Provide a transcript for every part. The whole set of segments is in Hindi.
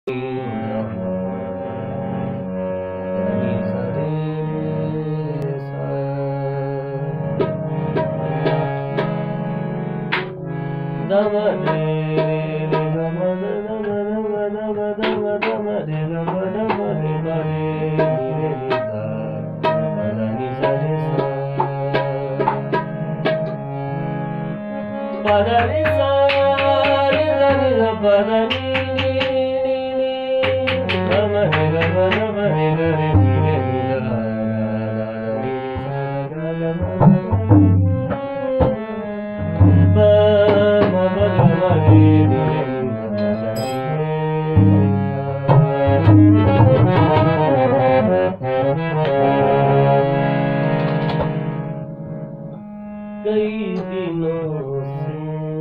कई दिनों से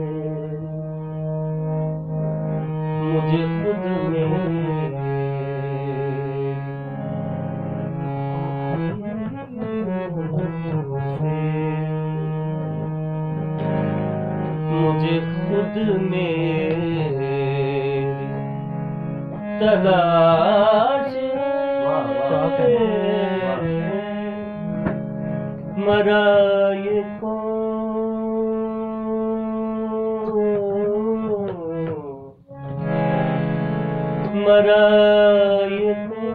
मुझे खुद में तलाश मरा ये मरा ये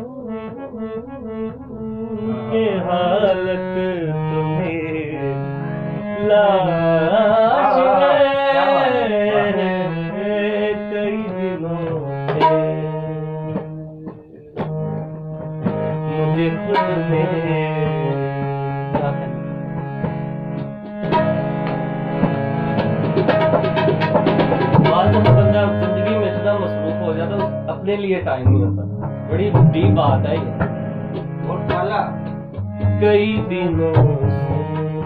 ये हालत तुम्हें लाश है कई दिनों से मुझे खुद में बंदा जिंदगी में इतना मसरूफ हो जाता है अपने लिए टाइम नहीं होता। बड़ी डीप बात है ये। कई दिनों से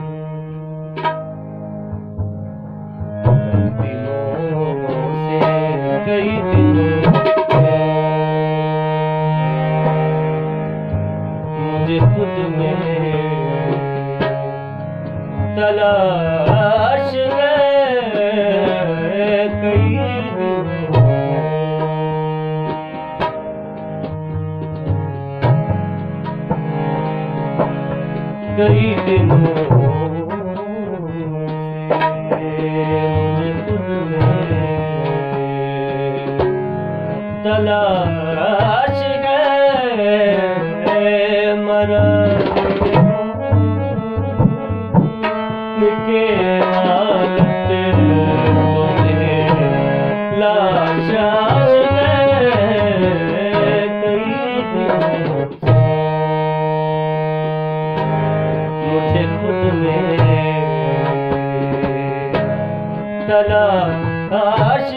कई दिनों मुझे खुद में तलाश कई दिनों से मुझे खुद में तलाश है मरा के हालत तुम्हें लाश तलाश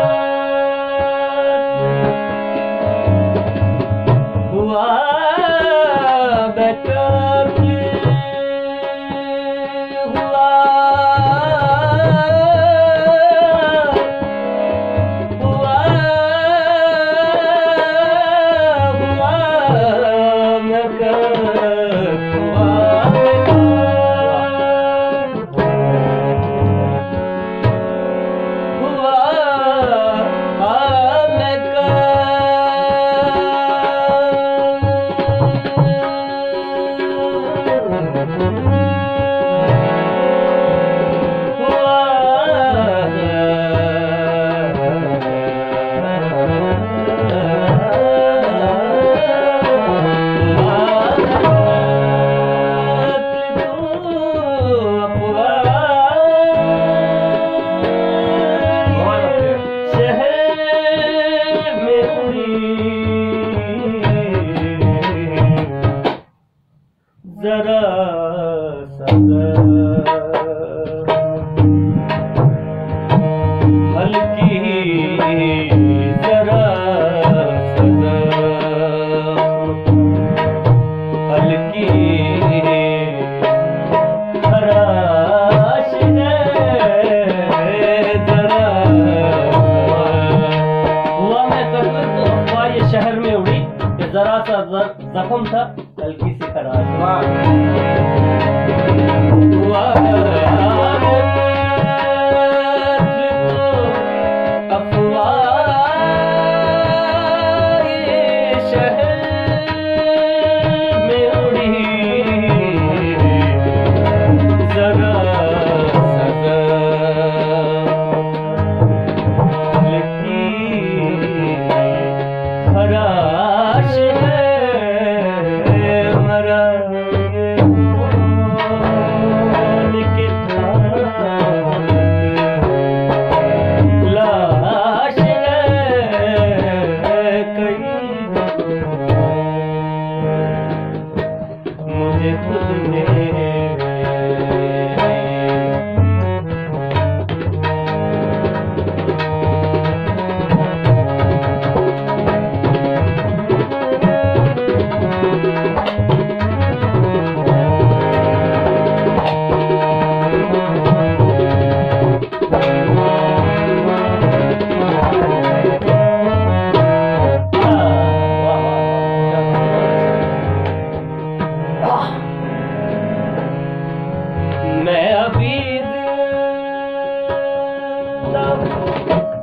हुआ जरा सा जख्म था, हल्की सी खराश। हुआ मैं अभी